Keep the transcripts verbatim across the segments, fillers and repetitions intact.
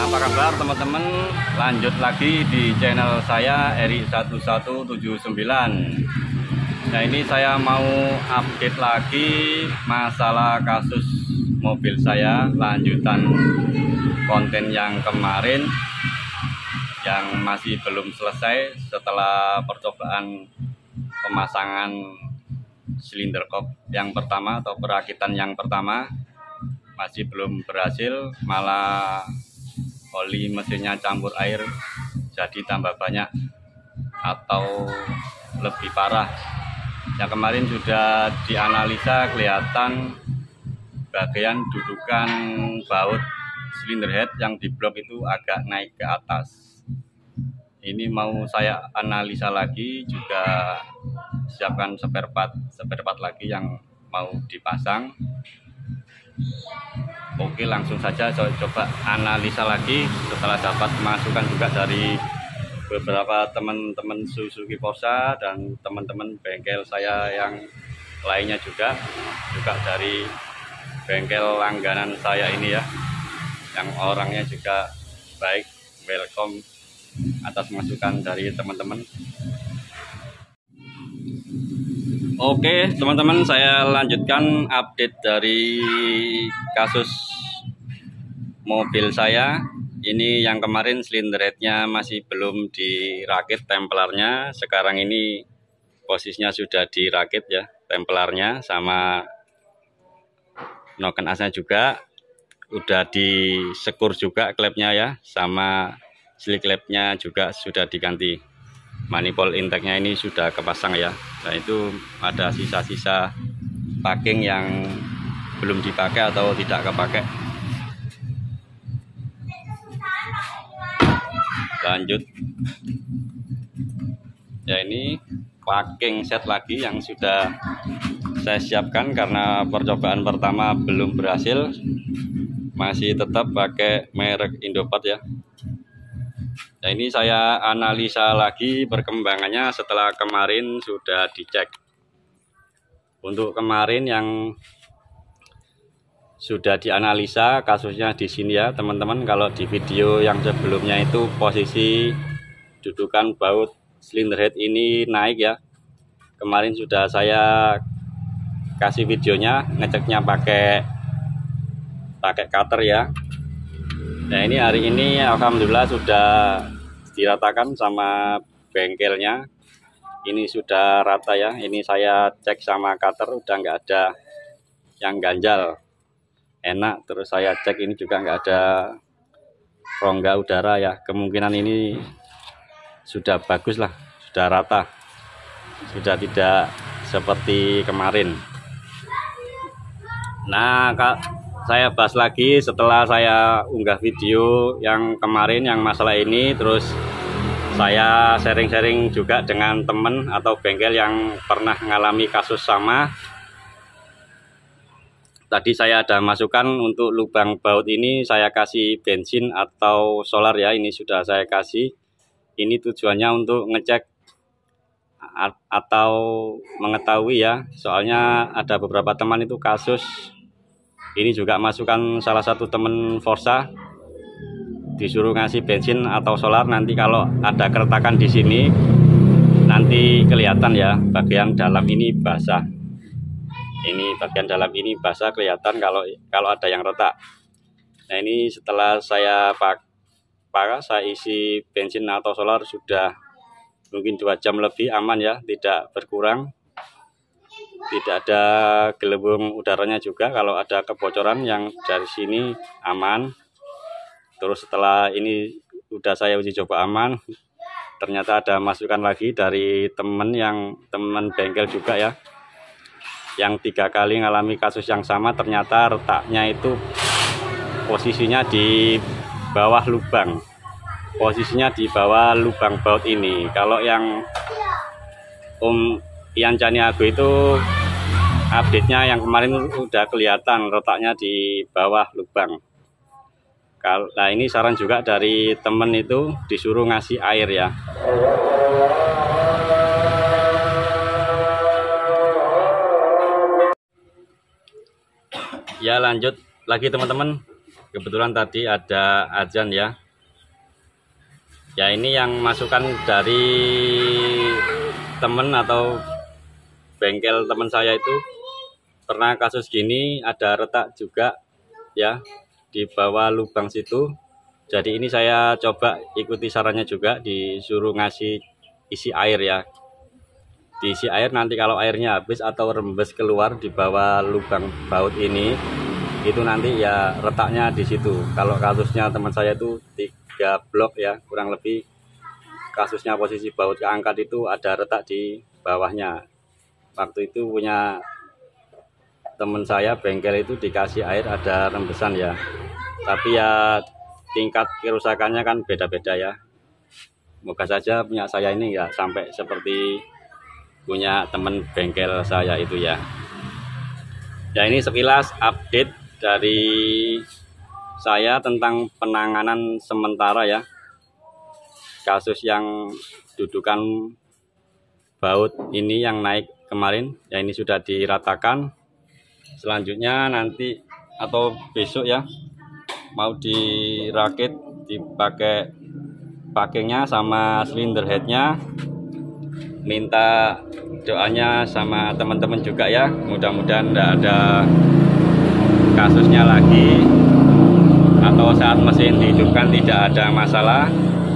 Apa kabar teman-teman? Lanjut lagi di channel saya Eri satu satu tujuh sembilan. Nah, ini saya mau update lagi masalah kasus mobil saya, lanjutan konten yang kemarin yang masih belum selesai setelah percobaan pemasangan silinder kop yang pertama atau perakitan yang pertama masih belum berhasil, malah oli mesinnya campur air jadi tambah banyak atau lebih parah. Yang kemarin sudah dianalisa, kelihatan bagian dudukan baut silinder head yang di blok itu agak naik ke atas. Ini mau saya analisa lagi, juga siapkan spare part spare part lagi yang mau dipasang. Oke, langsung saja saya coba analisa lagi setelah dapat masukan juga dari beberapa teman-teman Suzuki Forza dan teman-teman bengkel saya yang lainnya, juga juga dari bengkel langganan saya ini ya, yang orangnya juga baik, welcome atas masukan dari teman-teman. Oke teman-teman, saya lanjutkan update dari kasus mobil saya. Ini yang kemarin silinder headnya masih belum dirakit templarnya. Sekarang ini posisinya sudah dirakit ya, templarnya sama noken asnya juga udah disekur juga klepnya ya, sama slick klepnya juga sudah diganti. Manifold intake-nya ini sudah kepasang ya. Nah, itu ada sisa-sisa packing yang belum dipakai atau tidak kepakai. Lanjut ya, ini packing set lagi yang sudah saya siapkan karena percobaan pertama belum berhasil, masih tetap pakai merek Indopart ya. Nah, ini saya analisa lagi perkembangannya setelah kemarin sudah dicek. Untuk kemarin yang sudah dianalisa kasusnya di sini ya teman-teman. Kalau di video yang sebelumnya itu posisi dudukan baut silinder head ini naik ya. Kemarin sudah saya kasih videonya, ngeceknya pakai pakai cutter ya. Nah, ini hari ini alhamdulillah sudah diratakan sama bengkelnya. Ini sudah rata ya. Ini saya cek sama cutter, udah nggak ada yang ganjal, enak. Terus saya cek ini juga nggak ada rongga udara ya. Kemungkinan ini sudah bagus lah, sudah rata, sudah tidak seperti kemarin. Nah, Kak, saya bahas lagi setelah saya unggah video yang kemarin yang masalah ini. Terus saya sharing-sharing juga dengan teman atau bengkel yang pernah mengalami kasus sama. Tadi saya ada masukan untuk lubang baut ini saya kasih bensin atau solar ya. Ini sudah saya kasih. Ini tujuannya untuk ngecek atau mengetahui ya, soalnya ada beberapa teman itu kasus. Ini juga masukan salah satu teman Forza, disuruh ngasih bensin atau solar. Nanti kalau ada keretakan di sini nanti kelihatan ya, bagian dalam ini basah. Ini bagian dalam ini basah, kelihatan kalau kalau ada yang retak. Nah, ini setelah saya pak pak saya isi bensin atau solar sudah mungkin dua jam lebih, aman ya, tidak berkurang. Tidak ada gelembung udaranya juga. Kalau ada kebocoran yang dari sini aman. Terus setelah ini udah saya uji coba aman, ternyata ada masukan lagi dari temen yang teman bengkel juga ya, yang tiga kali ngalami kasus yang sama. Ternyata retaknya itu posisinya di bawah lubang, posisinya di bawah lubang baut ini. Kalau yang Om Ian Caniago itu update-nya yang kemarin udah kelihatan retaknya di bawah lubang. Nah, ini saran juga dari temen itu, disuruh ngasih air ya. Ya, lanjut lagi teman-teman. kebetulan tadi ada azan ya. Ya ini yang masukan dari temen atau bengkel teman saya itu, pernah kasus gini, ada retak juga ya di bawah lubang situ. Jadi ini saya coba ikuti sarannya juga, disuruh ngasih isi air ya, diisi air. Nanti kalau airnya habis atau rembes keluar di bawah lubang baut ini, itu nanti ya retaknya di situ. Kalau kasusnya teman saya itu tiga blok ya, kurang lebih kasusnya posisi baut keangkat itu ada retak di bawahnya. Waktu itu punya teman saya bengkel itu dikasih air ada rembesan ya, tapi ya tingkat kerusakannya kan beda-beda ya. Moga saja punya saya ini ya sampai seperti punya teman bengkel saya itu ya. Ya ini sekilas update dari saya tentang penanganan sementara ya, kasus yang dudukan baut ini yang naik kemarin ya, ini sudah diratakan. Selanjutnya nanti atau besok ya mau dirakit, dipakai packingnya sama cylinder headnya. Minta doanya sama teman-teman juga ya, mudah-mudahan tidak ada kasusnya lagi, atau saat mesin dihidupkan tidak ada masalah.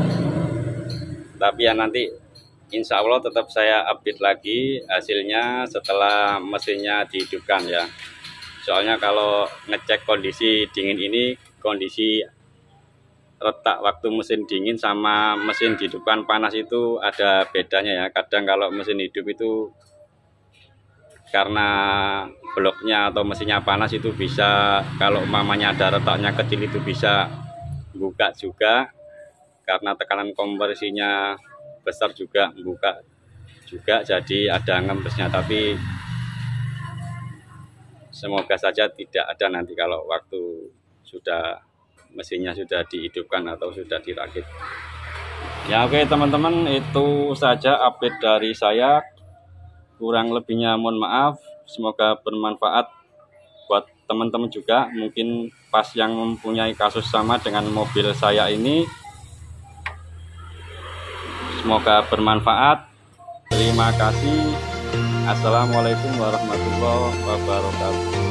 Tapi ya nanti insya Allah tetap saya update lagi hasilnya setelah mesinnya dihidupkan ya. Soalnya kalau ngecek kondisi dingin ini, kondisi retak waktu mesin dingin sama mesin dihidupkan panas itu ada bedanya ya. Kadang kalau mesin hidup itu karena bloknya atau mesinnya panas itu bisa, kalau mamanya ada retaknya kecil itu bisa buka juga. Karena tekanan kompresinya besar juga membuka juga, jadi ada ngembesnya. Tapi semoga saja tidak ada nanti kalau waktu sudah mesinnya sudah dihidupkan atau sudah dirakit ya. Oke teman-teman, itu saja update dari saya, kurang lebihnya mohon maaf. Semoga bermanfaat buat teman-teman juga, mungkin pas yang mempunyai kasus sama dengan mobil saya ini. Semoga bermanfaat. Terima kasih. Assalamualaikum warahmatullahi wabarakatuh.